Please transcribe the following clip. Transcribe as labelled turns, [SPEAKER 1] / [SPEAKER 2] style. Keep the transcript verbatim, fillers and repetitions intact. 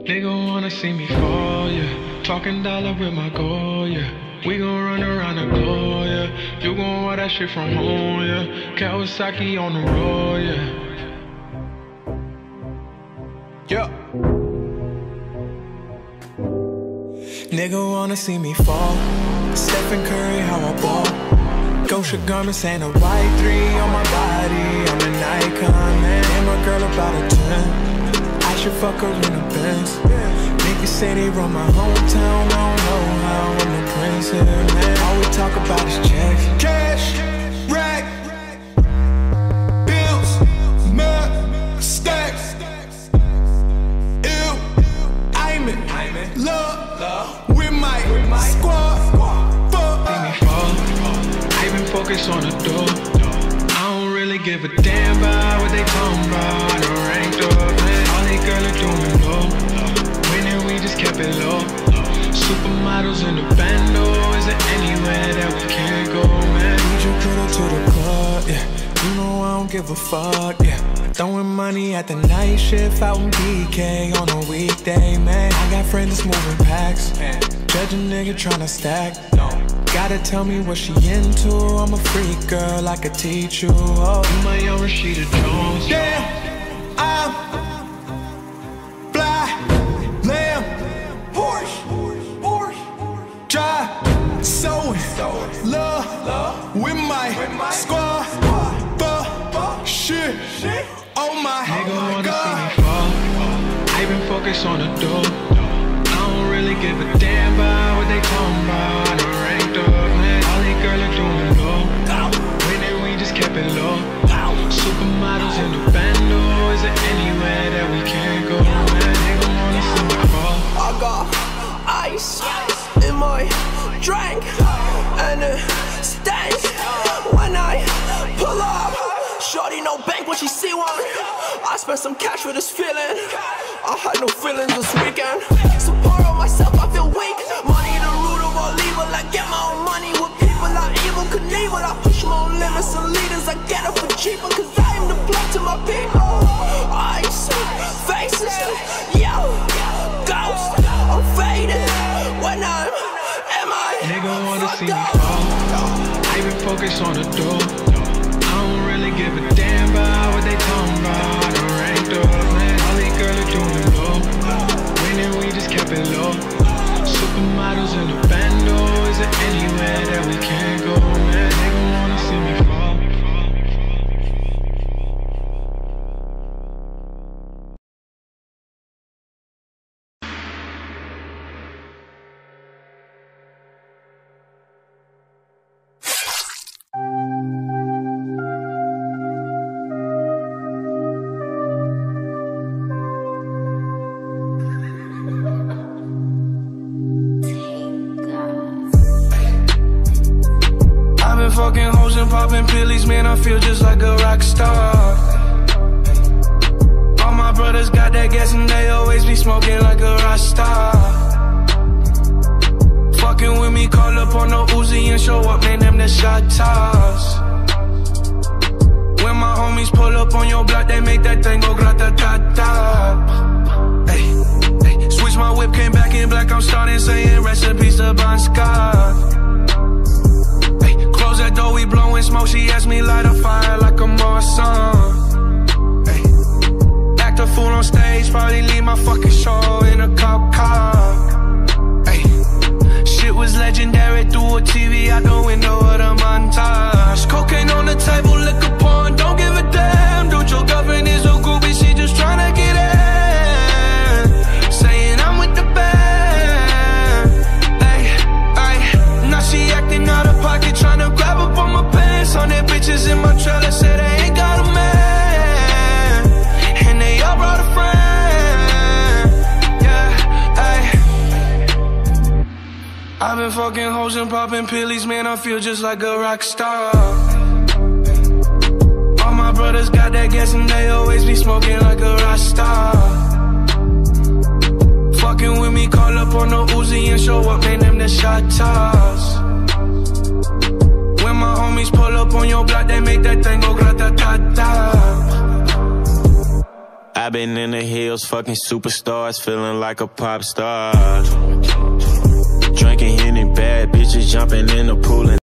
[SPEAKER 1] Nigga wanna see me fall, yeah. Talking dollar with my goal, yeah. We gon' run around the globe, yeah. You gon' wear that shit from home, yeah. Kawasaki on the road, yeah. Yeah. Nigga wanna see me fall. Stephen Curry, how I ball. Gosha garments and a white three on my body. I'm an icon, man. And my girl about a ten. I should fuck her in a Benz. Niggas say they run my hometown. I don't know how I'm the prince here, man. All we talk about is checks. Cash, rack, bills, mud, stacks. Ew, I'm in love with my squad. Fuck. See me fall. I been focused on the door. I don't really give a damn about what they talking about. The ranked up, man. All they girls are doing low. Winning, we just kept it low. Supermodels in the bando. Is there anywhere that we can't go, man? We just put her to the club, yeah. You know I don't give a fuck, yeah. Throwing money at the night shift out in B K on a weekday, man. I got friends that's moving packs. Judge a nigga tryna stack. Gotta tell me what she into. I'm a freak girl, I could teach you. Oh, you my young Rashida Jones. Damn, I'm fly, lamb, Porsche, Porsche, drive, sewing, love with my squad. Fuck, shit, oh my
[SPEAKER 2] Nigga wanna
[SPEAKER 1] God.
[SPEAKER 2] see me fall. I been focused on the door. I don't really give a damn about what they talking about. I'm ranked up, man. All these girls are doing low. Winning, we just kept it low. Supermodels in the bando. Is there anywhere that we can't go, man? Nigga wanna see me fall.
[SPEAKER 3] I got ice in my drink, and it stinks when I pull up. Shorty no bank when she see one. I spent some cash for this feeling. I had no feelings this weekend. Support on myself, I feel weak. Money the root of all evil. I get my own money with people I evil Knievel. I push my own limits and leaders. I get it for cheaper, cause I am the blood to my people. Ice, faces, yo, ghost. I'm faded when I'm M I.
[SPEAKER 2] Nigga wanna see me fall. I been focused on the door. I don't really give a damn about what they talking about. I'm ranked up, man. All these girls are doing low. Winning, we just kept it low. Supermodels in the bando. Is there anywhere that we can't go, man? Nigga wanna see me fall.
[SPEAKER 4] Fucking hoes and popping pillies, man, I feel just like a rock star. All my brothers got that gas and they always be smoking like a rock star. Fucking with me, call up on the Uzi and show up, man, them the shot toss. When my homies pull up on your block, they make that thing go grata-ta-ta. Hey, hey, switch my whip, came back in black, I'm starting saying recipes to Bon Scott. Close that door, we blowing smoke. She asked me light a fire like a Marsan. Hey. Act a fool on stage, probably leave my fucking show in a cop car. Hey. Shit was legendary through a T V out the window of the montage. Cocaine on the table, liquor porn, don't give a damn. Dude, your girlfriend is a groupie, she just tryna get in. Saying I'm with the band. Hey, hey. Now she acting out of pocket, tryna grab up on my pants. On their bitches in my trailer, say they ain't got a man. And they all brought a friend. Yeah, ayy. I've been fucking hoes and popping pillies, man, I feel just like a rock star. All my brothers got that gas and they always be smoking like a rock star. Fucking with me, call up on the Uzi and show up, man, them the shot toss. When my homies pull up on your block, they make that thing go grata-ta-ta.
[SPEAKER 5] I've been in the hills, fucking superstars, feeling like a pop star. Drinking Henny, bad bitches jumping in the pool and